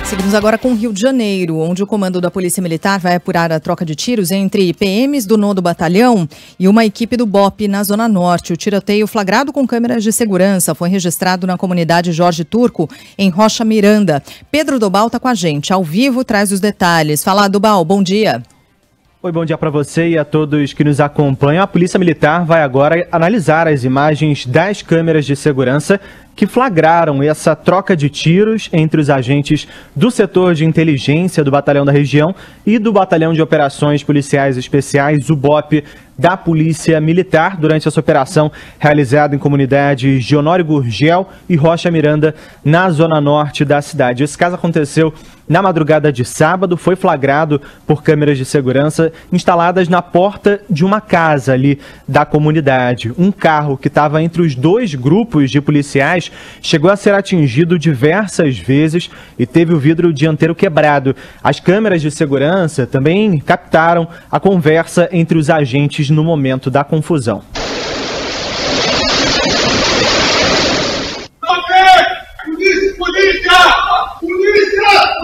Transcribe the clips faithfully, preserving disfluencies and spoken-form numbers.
Seguimos agora com o Rio de Janeiro, onde o comando da Polícia Militar vai apurar a troca de tiros entre P Ms do nono Batalhão e uma equipe do B O P na Zona Norte. O tiroteio flagrado com câmeras de segurança foi registrado na comunidade Jorge Turco, em Rocha Miranda. Pedro Dobal está com a gente, ao vivo, traz os detalhes. Fala, Dobal, bom dia. Oi, bom dia para você e a todos que nos acompanham. A Polícia Militar vai agora analisar as imagens das câmeras de segurança que flagraram essa troca de tiros entre os agentes do setor de inteligência do Batalhão da Região e do Batalhão de Operações Policiais Especiais, o B O P, da Polícia Militar, durante essa operação realizada em comunidades de Honório Gurgel e Rocha Miranda, na zona norte da cidade. Esse caso aconteceu na madrugada de sábado, foi flagrado por câmeras de segurança instaladas na porta de uma casa ali da comunidade. Um carro que estava entre os dois grupos de policiais chegou a ser atingido diversas vezes e teve o vidro dianteiro quebrado. As câmeras de segurança também captaram a conversa entre os agentes no momento da confusão. Polícia! Polícia! Polícia!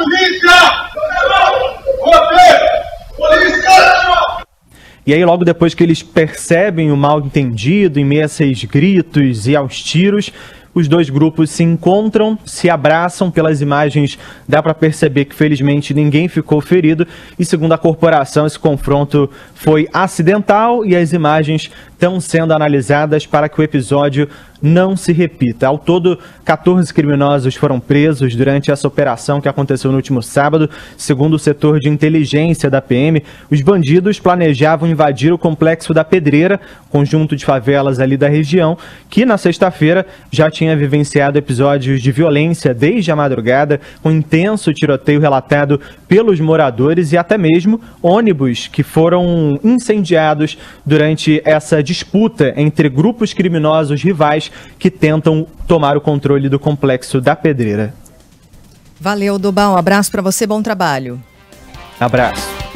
Polícia! E aí, logo depois que eles percebem o mal-entendido, em meio a esses gritos e aos tiros, os dois grupos se encontram, se abraçam. Pelas imagens dá para perceber que felizmente ninguém ficou ferido e, segundo a corporação, esse confronto foi acidental e as imagens estão sendo analisadas para que o episódio não se repita. Ao todo, quatorze criminosos foram presos durante essa operação que aconteceu no último sábado. Segundo o setor de inteligência da P M, os bandidos planejavam invadir o complexo da Pedreira, conjunto de favelas ali da região, que na sexta-feira já tinha vivenciado episódios de violência desde a madrugada, com intenso tiroteio relatado pelos moradores e até mesmo ônibus que foram incendiados durante essa disputa entre grupos criminosos rivais que tentam tomar o controle do complexo da Pedreira. Valeu, Dobal. Um abraço para você, bom trabalho. Abraço.